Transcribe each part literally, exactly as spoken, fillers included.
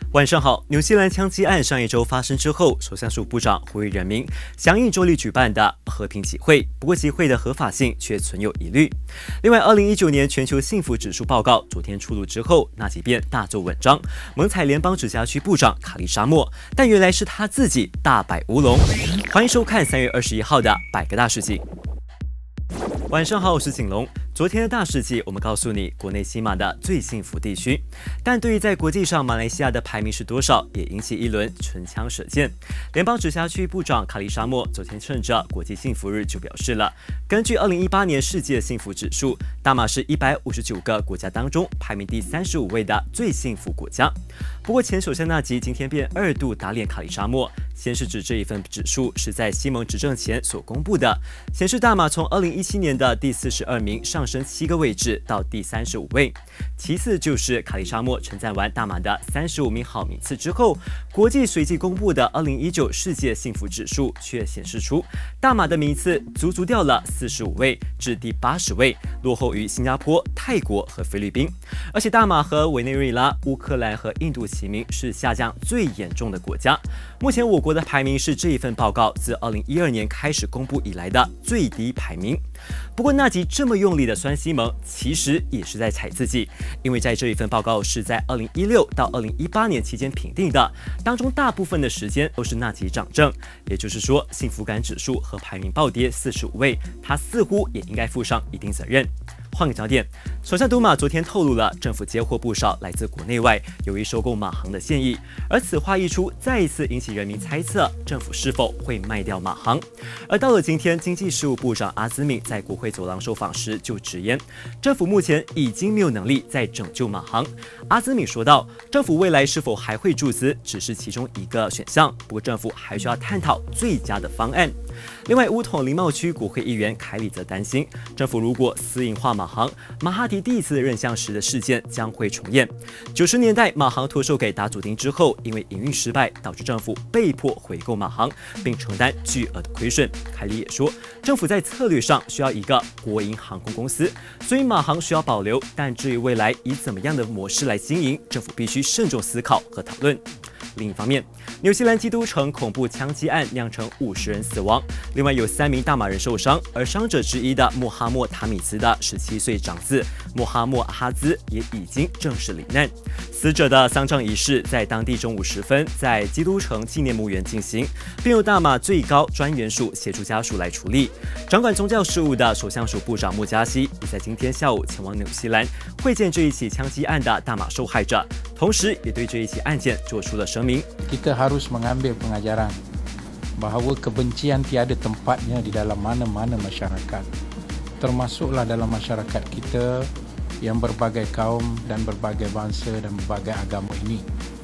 晚上好，纽西兰枪击案上一周发生之后，首相署部长呼吁人民响应周六举办的和平集会，不过集会的合法性却存有疑虑。另外，二零一九年全球幸福指数报告昨天出炉之后，那几遍大做文章，猛踩联邦直辖区部长卡利沙莫，但原来是他自己大摆乌龙。欢迎收看三月二十一号的百个大事记。晚上好，我是景龙。昨天的大事记，我们告诉你国内新马的最幸福地区，但对于在国际上马来西亚的排名是多少，也引起一轮唇枪舌剑。联邦直辖区部长卡利沙莫昨天趁着国际幸福日就表示了，根据二零一八年世界幸福指数，大马是一百五十九个国家当中排名第三十五位的最幸福国家。不过前首相纳吉今天便二度打脸卡利沙莫，先是指这一份指数是在西蒙执政前所公布的，显示大马从二零一七年的第四十二名上升七个位置到第三十五位。其次就是卡利沙莫称赞完大马的三十五名好名次之后，国际随即公布的二零一九世界幸福指数却显示出大马的名次足足掉了四十五位至第八十位，落后于新加坡、泰国和菲律宾。而且大马和委内瑞拉、乌克兰和印度齐名是下降最严重的国家。目前我国的排名是这一份报告自二零一二年开始公布以来的最低排名。不过纳吉这么用力的酸西蒙，其实也是在踩自己，因为在这一份报告是在二零一六到二零一八年期间评定的，当中大部分的时间都是纳吉掌政，也就是说幸福感指数和排名暴跌四十五位，他似乎也应该负上一定责任。换个焦点，首相杜马昨天透露了政府接获不少来自国内外有意收购马航的建议，而此话一出，再一次引起人民猜测政府是否会卖掉马航。而到了今天，经济事务部长阿兹敏在国会走廊受访时就直言，政府目前已经没有能力再拯救马航。阿兹敏说道，政府未来是否还会注资只是其中一个选项，不过政府还需要探讨最佳的方案。另外，乌统林茂区国会议员凯里则担心，政府如果私营化马航，马哈迪第一次任相时的事件将会重演。九十年代马航托售给达祖丁之后，因为营运失败，导致政府被迫回购马航，并承担巨额的亏损。凯里也说，政府在策略上需要一个国营航空公司，所以马航需要保留，但至于未来以怎么样的模式来经营，政府必须慎重思考和讨论。另一方面，纽西兰基督城恐怖枪击案酿成五十人死亡，另外有三名大马人受伤，而伤者之一的穆哈默塔米兹的十七岁长子穆哈默阿哈兹也已经正式罹难。死者的丧葬仪式在当地中午时分在基督城纪念墓园进行，并由大马最高专员署协助家属来处理。掌管宗教事务的首相署部长穆加西也在今天下午前往纽西兰会见这一起枪击案的大马受害者，同时也对这一起案件做出了声明。 Kita harus mengambil pengajaran bahawa kebencian tiada tempatnya di dalam mana-mana masyarakat, termasuklah dalam masyarakat kita yang berbagai kaum dan berbagai bangsa dan berbagai agama ini.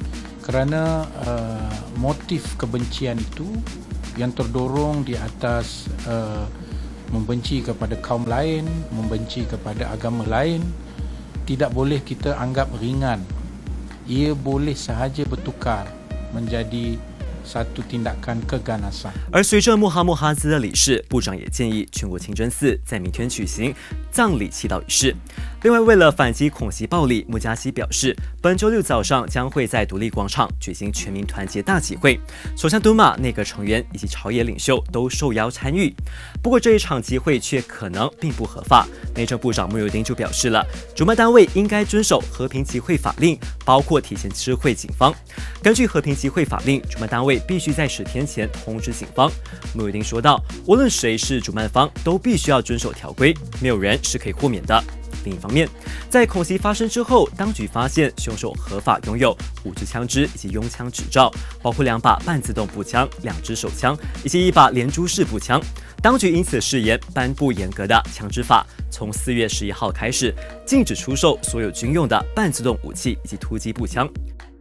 Kerana uh, motif kebencian itu yang terdorong di atas uh, membenci kepada kaum lain, membenci kepada agama lain, tidak boleh kita anggap ringan. Ia boleh sahaja bertukar menjadi satu tindakan keganasan。 而随着穆哈默哈兹的离世，部长也建议全国清真寺在明天举行葬礼祈祷仪式。另外，为了反击恐袭暴力，穆加西表示，本周六早上将会在独立广场举行全民团结大集会，首相杜马内阁成员以及朝野领袖都受邀参与。不过这一场集会却可能并不合法。内政部长穆尤丁就表示了，主办单位应该遵守和平集会法令，包括提前知会警方。根据和平集会法令，主办单位必须在十天前通知警方。穆尤丁说道，无论谁是主办方，都必须要遵守条规，没有人是可以豁免的。另一方面，在恐袭发生之后，当局发现凶手合法拥有五支枪支以及拥枪执照，包括两把半自动步枪、两支手枪以及一把连珠式步枪。当局因此誓言颁布严格的枪支法，从四月十一号开始，禁止出售所有军用的半自动武器以及突击步枪。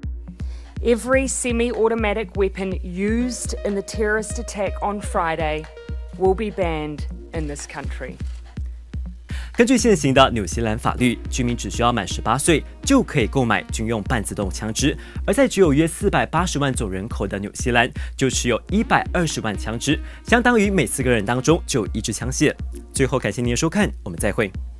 Every semi-automatic weapon used in the terrorist attack on Friday will be banned in this country. 根据现行的纽西兰法律，居民只需要满十八岁就可以购买军用半自动枪支，而在只有约四百八十万总人口的纽西兰，就持有一百二十万枪支，相当于每四个人当中就有一支枪械。最后，感谢您的收看，我们再会。